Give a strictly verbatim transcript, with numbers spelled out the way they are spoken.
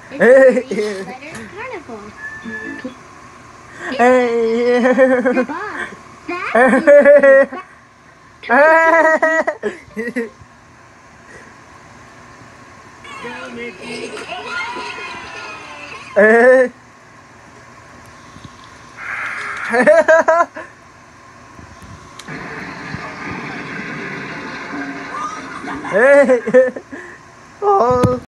It's a three-letter carnival. Hey. Bob, that is Go, Mickey. Hey. Hey. Oh.